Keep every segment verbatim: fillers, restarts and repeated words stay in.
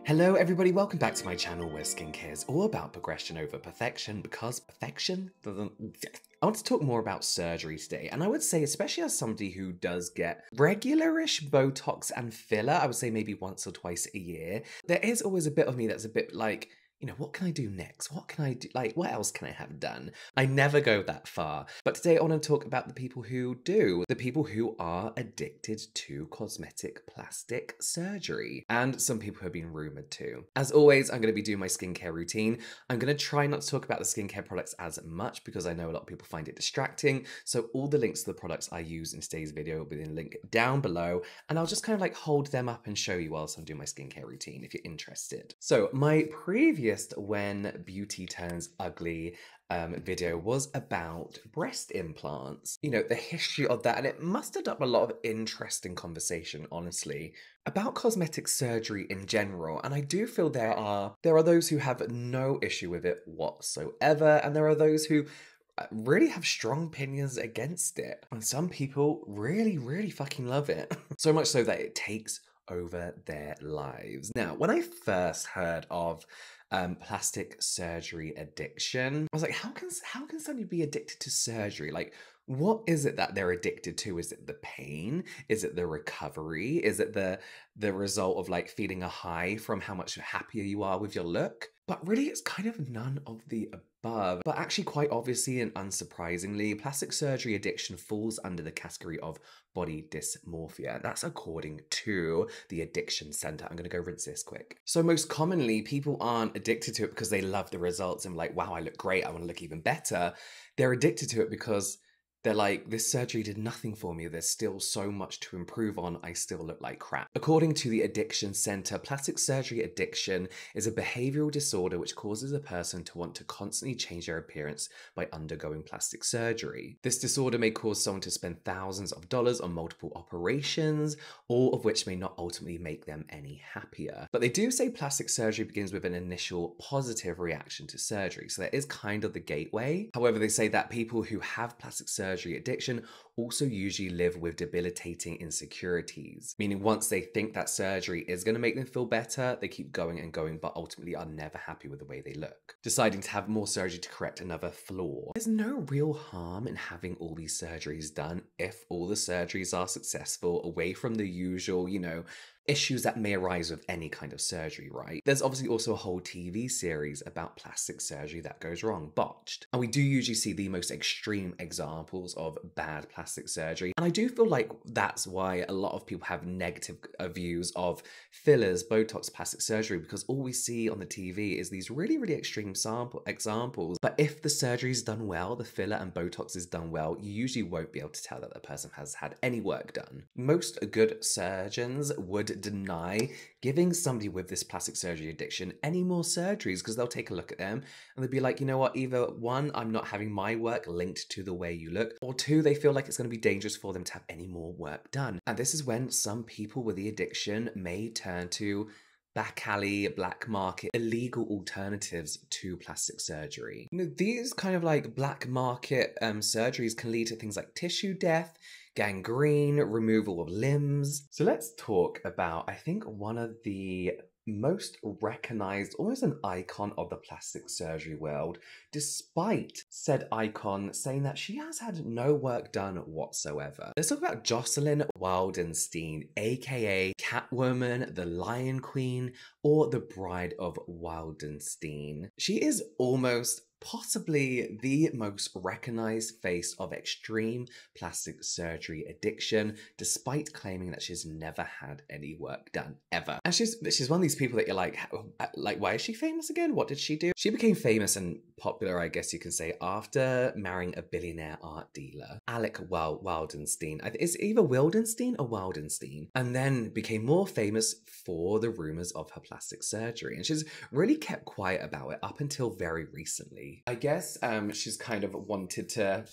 Hello everybody, welcome back to my channel where skincare is all about progression over perfection, because perfection doesn't... I want to talk more about surgery today, and I would say, especially as somebody who does get regular-ish Botox and filler, I would say maybe once or twice a year, there is always a bit of me that's a bit like, you know, what can I do next? What can I do? Like, what else can I have done? I never go that far. But today I want to talk about the people who do, the people who are addicted to cosmetic plastic surgery. And some people have been rumored to. As always, I'm going to be doing my skincare routine. I'm going to try not to talk about the skincare products as much because I know a lot of people find it distracting. So all the links to the products I use in today's video will be in the link down below. And I'll just kind of like hold them up and show you whilst I'm doing my skincare routine if you're interested. So my previous When Beauty Turns Ugly um, video was about breast implants. You know, the history of that, and it mustered up a lot of interesting conversation, honestly, about cosmetic surgery in general. And I do feel there are there are those who have no issue with it whatsoever, and there are those who really have strong opinions against it. And some people really, really fucking love it. So much so that it takes over their lives. Now, when I first heard of Um, plastic surgery addiction, I was like, how can how can somebody be addicted to surgery? Like, what is it that they're addicted to? Is it the pain? Is it the recovery? Is it the the result of like feeling a high from how much happier you are with your look? But really, it's kind of none of the above. But actually, quite obviously and unsurprisingly, plastic surgery addiction falls under the category of body dysmorphia. That's according to the Addiction Center. I'm going to go rinse this quick. So most commonly, people aren't addicted to it because they love the results and like, wow, I look great, I want to look even better. They're addicted to it because they're like, this surgery did nothing for me. There's still so much to improve on. I still look like crap. According to the Addiction Center, plastic surgery addiction is a behavioral disorder which causes a person to want to constantly change their appearance by undergoing plastic surgery. This disorder may cause someone to spend thousands of dollars on multiple operations, all of which may not ultimately make them any happier. But they do say plastic surgery begins with an initial positive reaction to surgery. So that is kind of the gateway. However, they say that people who have plastic surgery Surgery addiction also usually live with debilitating insecurities, meaning once they think that surgery is going to make them feel better, they keep going and going, but ultimately are never happy with the way they look, deciding to have more surgery to correct another flaw. There's no real harm in having all these surgeries done if all the surgeries are successful, away from the usual, you know, issues that may arise with any kind of surgery, right? There's obviously also a whole T V series about plastic surgery that goes wrong, Botched. And we do usually see the most extreme examples of bad plastic surgery. And I do feel like that's why a lot of people have negative views of fillers, Botox, plastic surgery, because all we see on the T V is these really, really extreme sample examples. But if the surgery is done well, the filler and Botox is done well, you usually won't be able to tell that the person has had any work done. Most good surgeons would deny giving somebody with this plastic surgery addiction any more surgeries because they'll take a look at them and they'll be like, you know what, either one, I'm not having my work linked to the way you look, or two, they feel like it's going to be dangerous for them to have any more work done. And this is when some people with the addiction may turn to back alley, black market, illegal alternatives to plastic surgery. You know, these kind of like black market um, surgeries can lead to things like tissue death, gangrene, removal of limbs. So let's talk about, I think, one of the most recognized, almost an icon of the plastic surgery world, despite said icon saying that she has had no work done whatsoever. Let's talk about Jocelyn Wildenstein, aka Catwoman, the Lion Queen, or the Bride of Wildenstein. She is almost possibly the most recognized face of extreme plastic surgery addiction, despite claiming that she's never had any work done, ever. And she's she's one of these people that you're like, like, why is she famous again? What did she do? She became famous and popular, I guess you can say, after marrying a billionaire art dealer, Alec Wil Wildenstein. It's either Wildenstein or Wildenstein, and then became more famous for the rumors of her plastic surgery. And she's really kept quiet about it up until very recently. I guess um, she's kind of wanted to...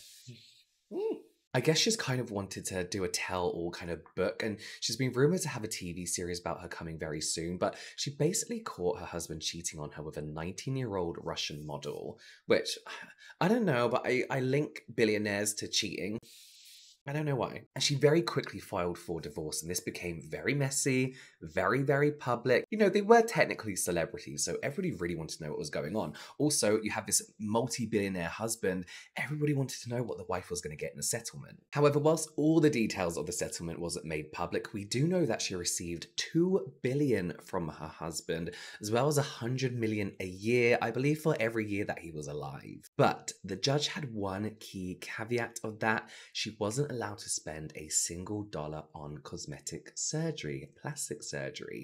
I guess she's kind of wanted to do a tell-all kind of book, and she's been rumored to have a T V series about her coming very soon, but she basically caught her husband cheating on her with a nineteen-year-old Russian model, which, I don't know, but I, I link billionaires to cheating. I don't know why. And she very quickly filed for divorce, and this became very messy, very, very public. You know, they were technically celebrities, so everybody really wanted to know what was going on. Also, you have this multi-billionaire husband. Everybody wanted to know what the wife was going to get in the settlement. However, whilst all the details of the settlement wasn't made public, we do know that she received two billion dollars from her husband, as well as one hundred million dollars a year, I believe, for every year that he was alive. But the judge had one key caveat of that. She wasn't allowed to spend a single dollar on cosmetic surgery, plastic surgery.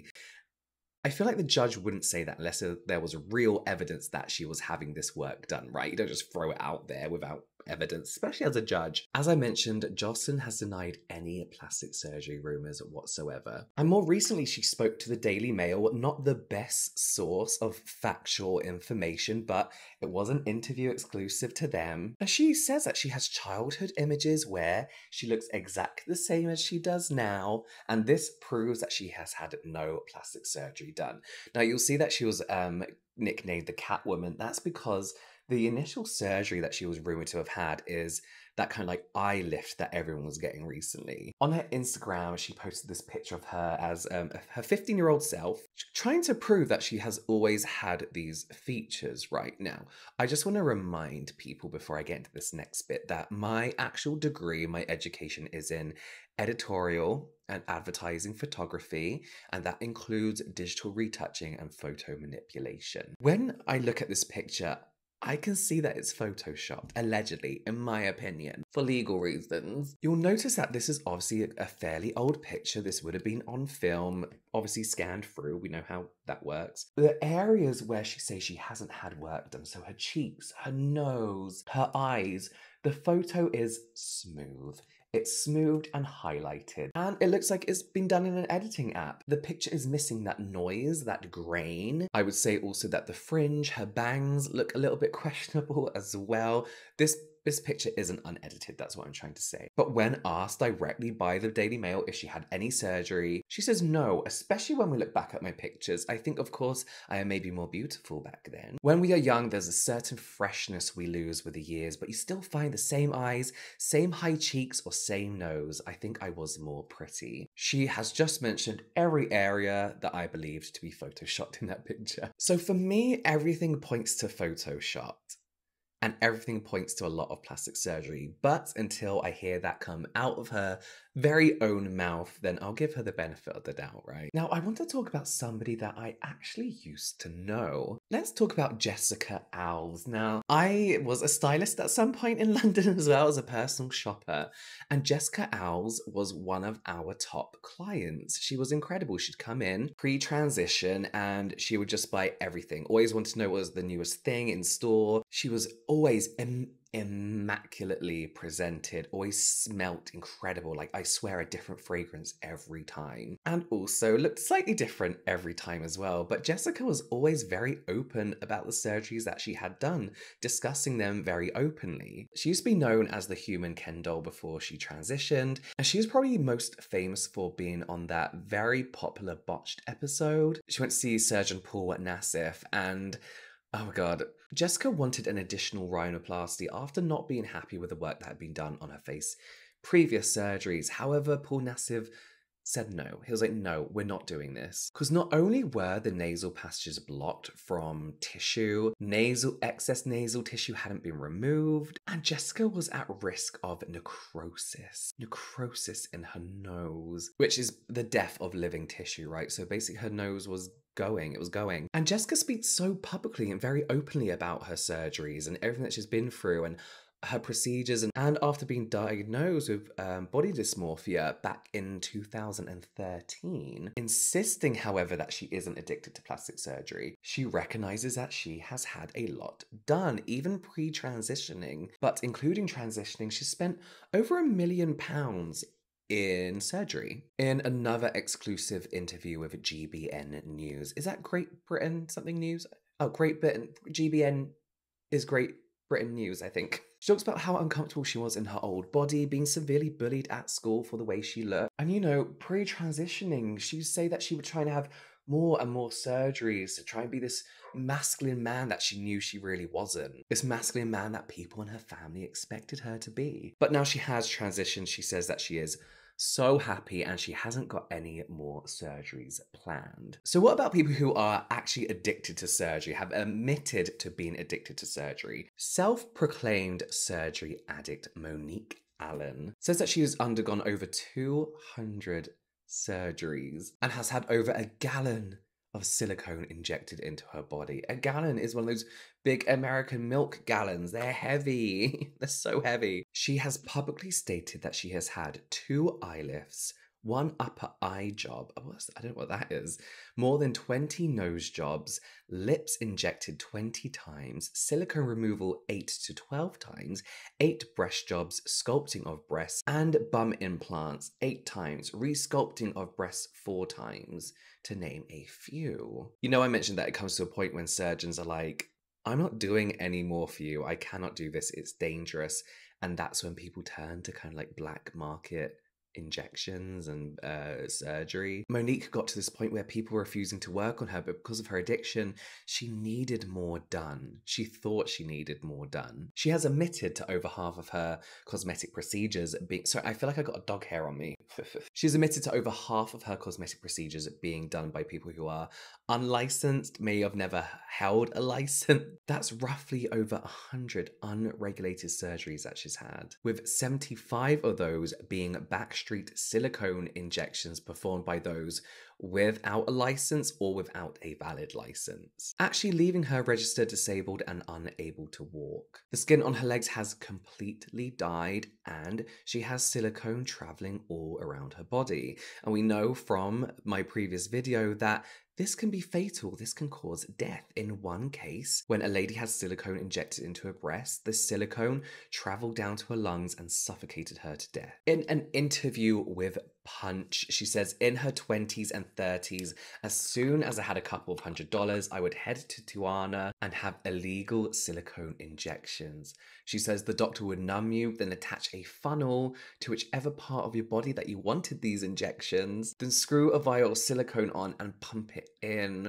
I feel like the judge wouldn't say that unless there was real evidence that she was having this work done, right? You don't just throw it out there without evidence, especially as a judge. As I mentioned, Jocelyn has denied any plastic surgery rumours whatsoever. And more recently, she spoke to the Daily Mail, not the best source of factual information, but it was an interview exclusive to them. And she says that she has childhood images where she looks exactly the same as she does now, and this proves that she has had no plastic surgery done. Now, you'll see that she was um, nicknamed the Catwoman. That's because the initial surgery that she was rumored to have had is that kind of like eye lift that everyone was getting recently. On her Instagram, she posted this picture of her as um, her fifteen-year-old self, trying to prove that she has always had these features right now. I just want to remind people before I get into this next bit that my actual degree, my education is in editorial and advertising photography, and that includes digital retouching and photo manipulation. When I look at this picture, I can see that it's photoshopped, allegedly, in my opinion, for legal reasons. You'll notice that this is obviously a fairly old picture. This would have been on film, obviously scanned through. We know how that works. The areas where she says she hasn't had work done, so her cheeks, her nose, her eyes, the photo is smooth. It's smoothed and highlighted, and it looks like it's been done in an editing app. The picture is missing that noise, that grain. I would say also that the fringe, her bangs look a little bit questionable as well. This This picture isn't unedited, that's what I'm trying to say. But when asked directly by the Daily Mail if she had any surgery, she says no, especially when we look back at my pictures. I think, of course, I am maybe more beautiful back then. When we are young, there's a certain freshness we lose with the years, but you still find the same eyes, same high cheeks, or same nose. I think I was more pretty. She has just mentioned every area that I believed to be photoshopped in that picture. So for me, everything points to photoshopped. And everything points to a lot of plastic surgery. But until I hear that come out of her very own mouth, then I'll give her the benefit of the doubt, right? Now, I want to talk about somebody that I actually used to know. Let's talk about Jessica Alves. Now, I was a stylist at some point in London as well as a personal shopper. And Jessica Alves was one of our top clients. She was incredible. She'd come in pre-transition and she would just buy everything. Always wanted to know what was the newest thing in store. She was always im immaculately presented, always smelt incredible. Like, I swear, a different fragrance every time. And also looked slightly different every time as well. But Jessica was always very open about the surgeries that she had done, discussing them very openly. She used to be known as the human Ken doll before she transitioned, and she was probably most famous for being on that very popular Botched episode. She went to see Surgeon Paul Nassif, and oh my god, Jessica wanted an additional rhinoplasty after not being happy with the work that had been done on her face previous surgeries. However, Paul Nassif said no. He was like, no, we're not doing this. Because not only were the nasal passages blocked from tissue, nasal excess nasal tissue hadn't been removed, and Jessica was at risk of necrosis. Necrosis in her nose, which is the death of living tissue, right? So basically her nose was going, it was going. And Jessica speaks so publicly and very openly about her surgeries and everything that she's been through and her procedures, and, and after being diagnosed with um, body dysmorphia back in two thousand thirteen, insisting, however, that she isn't addicted to plastic surgery. She recognizes that she has had a lot done, even pre-transitioning, but including transitioning, she spent over a million pounds in surgery. In another exclusive interview with G B N News, is that Great Britain something news? Oh, Great Britain, G B N is Great Britain News, I think. She talks about how uncomfortable she was in her old body, being severely bullied at school for the way she looked. And you know, pre-transitioning, she'd say that she would try and have more and more surgeries to try and be this masculine man that she knew she really wasn't. This masculine man that people in her family expected her to be. But now she has transitioned. She says that she is so happy, and she hasn't got any more surgeries planned. So what about people who are actually addicted to surgery, have admitted to being addicted to surgery? Self-proclaimed surgery addict Monique Allen says that she has undergone over two hundred surgeries and has had over a gallon of silicone injected into her body. A gallon is one of those big American milk gallons. They're heavy. They're so heavy. She has publicly stated that she has had two eye lifts, one upper eye job, I don't know what that is, more than twenty nose jobs, lips injected twenty times, silicone removal eight to twelve times, eight breast jobs, sculpting of breasts, and bum implants eight times, resculpting of breasts four times, to name a few. You know, I mentioned that it comes to a point when surgeons are like, I'm not doing any more for you. I cannot do this. It's dangerous. And that's when people turn to kind of like black market injections and uh, surgery. Monique got to this point where people were refusing to work on her, but because of her addiction, she needed more done. She thought she needed more done. She has admitted to over half of her cosmetic procedures being... Sorry, I feel like I got a dog hair on me. She's admitted to over half of her cosmetic procedures being done by people who are unlicensed, may have never held a license. That's roughly over one hundred unregulated surgeries that she's had, with seventy-five of those being backstreet silicone injections performed by those without a license or without a valid license, actually leaving her registered disabled and unable to walk. The skin on her legs has completely died, and she has silicone traveling all around her body. And we know from my previous video that this can be fatal. This can cause death. In one case, when a lady had silicone injected into her breast, the silicone traveled down to her lungs and suffocated her to death. In an interview with Punch, she says, in her twenties and thirties, as soon as I had a couple of hundred dollars, I would head to Tijuana and have illegal silicone injections. She says the doctor would numb you, then attach a funnel to whichever part of your body that you wanted these injections, then screw a vial of silicone on and pump it in.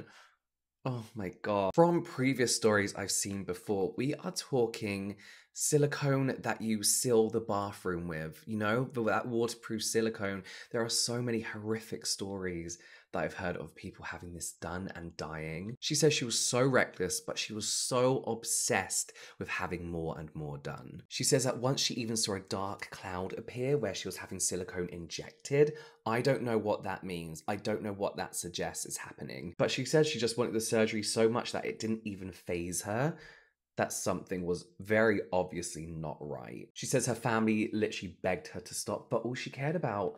Oh my God. From previous stories I've seen before, we are talking silicone that you seal the bathroom with, you know, that waterproof silicone. There are so many horrific stories that I've heard of people having this done and dying. She says she was so reckless, but she was so obsessed with having more and more done. She says that once she even saw a dark cloud appear where she was having silicone injected. I don't know what that means. I don't know what that suggests is happening. But she said she just wanted the surgery so much that it didn't even faze her, that something was very obviously not right. She says her family literally begged her to stop, but all she cared about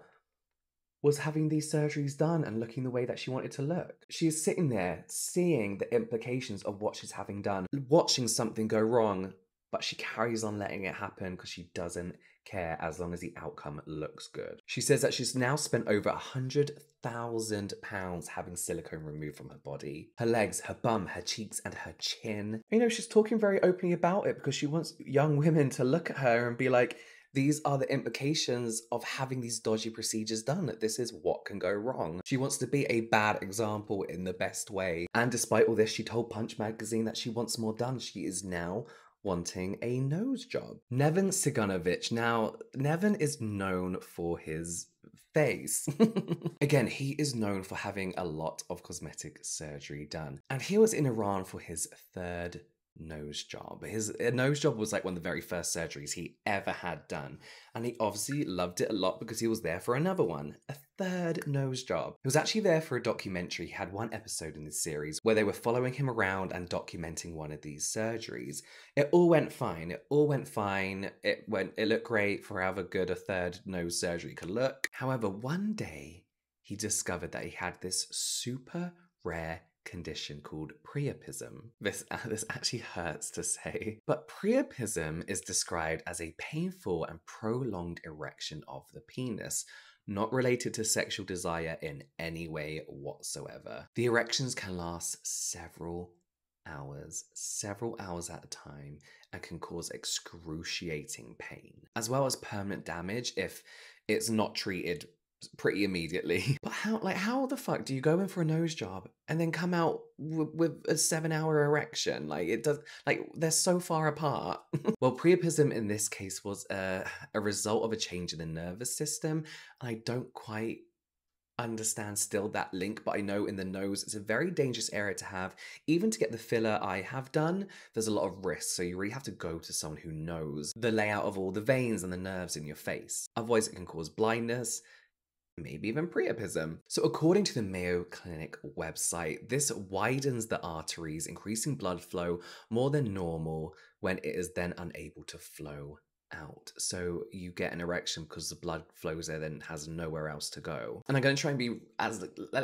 was having these surgeries done and looking the way that she wanted to look. She is sitting there seeing the implications of what she's having done, watching something go wrong, but she carries on letting it happen because she doesn't care as long as the outcome looks good. She says that she's now spent over one hundred thousand pounds having silicone removed from her body. Her legs, her bum, her cheeks, and her chin. You know, she's talking very openly about it because she wants young women to look at her and be like, these are the implications of having these dodgy procedures done. This is what can go wrong. She wants to be a bad example in the best way. And despite all this, she told Punch magazine that she wants more done. She is now wanting a nose job. Nevin Cigunovich. Now, Nevin is known for his face. Again, he is known for having a lot of cosmetic surgery done. And he was in Iran for his third nose job. His nose job was like one of the very first surgeries he ever had done, and he obviously loved it a lot because he was there for another one, a third nose job. He was actually there for a documentary. He had one episode in this series where they were following him around and documenting one of these surgeries. It all went fine. It all went fine. It went. It looked great for however good a third nose surgery could look. However, one day he discovered that he had this super rare condition called priapism. This, uh, this actually hurts to say, but priapism is described as a painful and prolonged erection of the penis, not related to sexual desire in any way whatsoever. The erections can last several hours, several hours at a time, and can cause excruciating pain, as well as permanent damage if it's not treated pretty immediately. But how, like, how the fuck do you go in for a nose job and then come out w- with a seven hour erection? Like, it does, like, they're so far apart. Well, priapism in this case was a, a result of a change in the nervous system. I don't quite understand still that link, but I know in the nose it's a very dangerous area to have. Even to get the filler I have done, there's a lot of risk, so you really have to go to someone who knows the layout of all the veins and the nerves in your face. Otherwise it can cause blindness, maybe even priapism. So according to the Mayo Clinic website, this widens the arteries, increasing blood flow more than normal when it is then unable to flow out. So you get an erection because the blood flows there, then has nowhere else to go. And I'm going to try and be as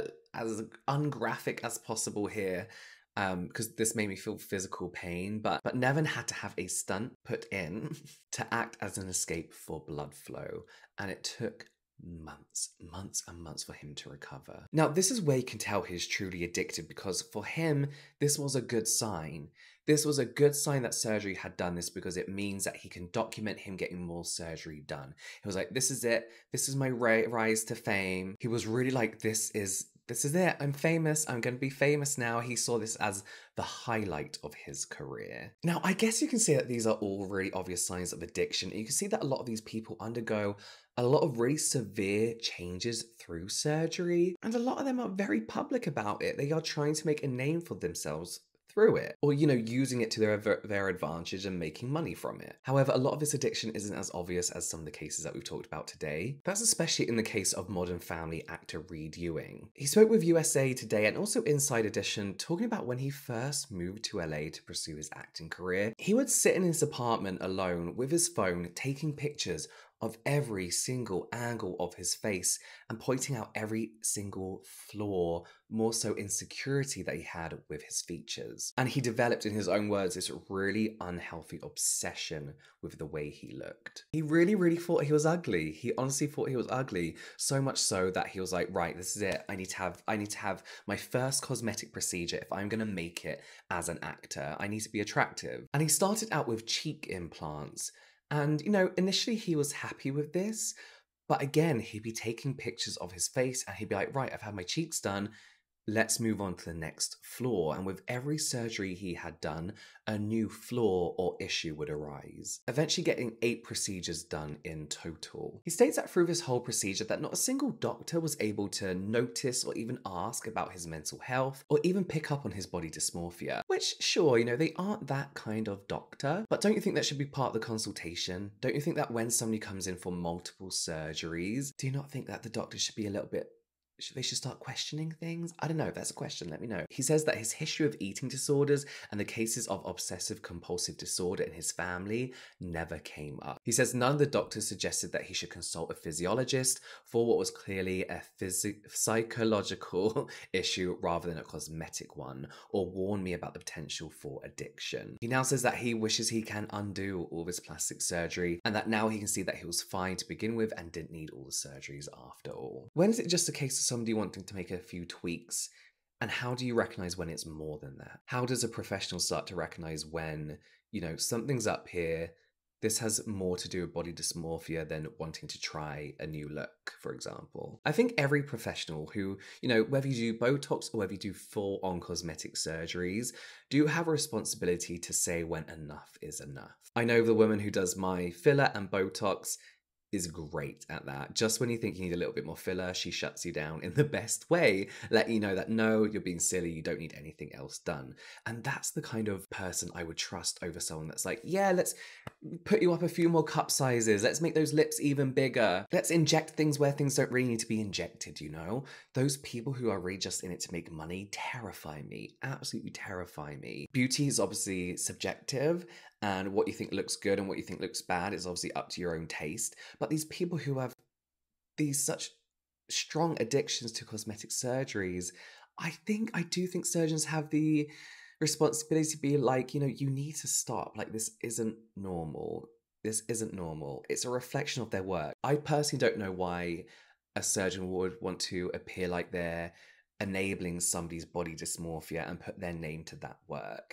as ungraphic as possible here, um, because this made me feel physical pain. But but Nevin had to have a stunt put in to act as an escape for blood flow, and it took months, months and months for him to recover. Now, this is where you can tell he's truly addicted, because for him, this was a good sign. This was a good sign that surgery had done this, because it means that he can document him getting more surgery done. He was like, this is it. This is my ri- rise to fame. He was really like, this is This is it. I'm famous. I'm going to be famous now. He saw this as the highlight of his career. Now, I guess you can say that these are all really obvious signs of addiction. You can see that a lot of these people undergo a lot of really severe changes through surgery, and a lot of them are very public about it. They are trying to make a name for themselves through it, or, you know, using it to their their advantage and making money from it. However, a lot of this addiction isn't as obvious as some of the cases that we've talked about today. That's especially in the case of Modern Family actor Reed Ewing. He spoke with U S A Today and also Inside Edition, talking about when he first moved to L A to pursue his acting career. He would sit in his apartment alone with his phone, taking pictures of every single angle of his face and pointing out every single flaw, more so insecurity that he had with his features. And he developed, in his own words, this really unhealthy obsession with the way he looked. He really, really thought he was ugly. He honestly thought he was ugly, so much so that he was like, right, this is it. I need to have, I need to have my first cosmetic procedure if I'm gonna make it as an actor. I need to be attractive. And he started out with cheek implants. And, you know, initially he was happy with this, but again, he'd be taking pictures of his face and he'd be like, right, I've had my cheeks done. Let's move on to the next flaw. And with every surgery he had done, a new flaw or issue would arise, eventually getting eight procedures done in total. He states that through this whole procedure that not a single doctor was able to notice or even ask about his mental health or even pick up on his body dysmorphia, which, sure, you know, they aren't that kind of doctor, but don't you think that should be part of the consultation? Don't you think that when somebody comes in for multiple surgeries, do you not think that the doctor should be a little bit They should start questioning things? I don't know. If that's a question, let me know. He says that his history of eating disorders and the cases of obsessive compulsive disorder in his family never came up. He says none of the doctors suggested that he should consult a physiologist for what was clearly a phys- psychological issue rather than a cosmetic one, or warn me about the potential for addiction. He now says that he wishes he can undo all this plastic surgery and that now he can see that he was fine to begin with and didn't need all the surgeries after all. When is it just a case of somebody wanting to make a few tweaks? And how do you recognize when it's more than that? How does a professional start to recognize when, you know, something's up here, this has more to do with body dysmorphia than wanting to try a new look, for example? I think every professional who, you know, whether you do Botox or whether you do full-on cosmetic surgeries, do have a responsibility to say when enough is enough. I know the woman who does my filler and Botox is great at that. Just when you think you need a little bit more filler, she shuts you down in the best way, let you know that no, you're being silly, you don't need anything else done. And that's the kind of person I would trust over someone that's like, yeah, let's put you up a few more cup sizes, let's make those lips even bigger, let's inject things where things don't really need to be injected, you know? Those people who are really just in it to make money terrify me, absolutely terrify me. Beauty is obviously subjective, and what you think looks good and what you think looks bad is obviously up to your own taste. But these people who have these such strong addictions to cosmetic surgeries, I think, I do think surgeons have the responsibility to be like, you know, you need to stop. Like, this isn't normal. This isn't normal. It's a reflection of their work. I personally don't know why a surgeon would want to appear like they're enabling somebody's body dysmorphia and put their name to that work.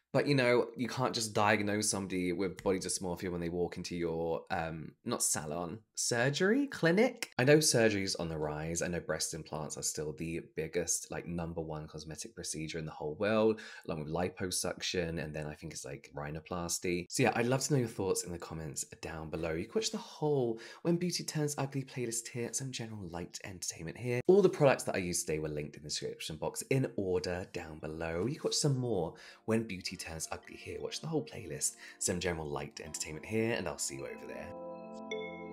But you know, you can't just diagnose somebody with body dysmorphia when they walk into your, um, not salon, surgery clinic. I know surgery's on the rise. I know breast implants are still the biggest, like number one cosmetic procedure in the whole world, along with liposuction, and then I think it's like rhinoplasty. So yeah, I'd love to know your thoughts in the comments down below. You can watch the whole When Beauty Turns Ugly playlist here, some general light entertainment here. All the products that I used today were linked in the description box in order down below. You can watch some more When Beauty Turns Ugly here. Watch the whole playlist, some general light entertainment here, and I'll see you over there.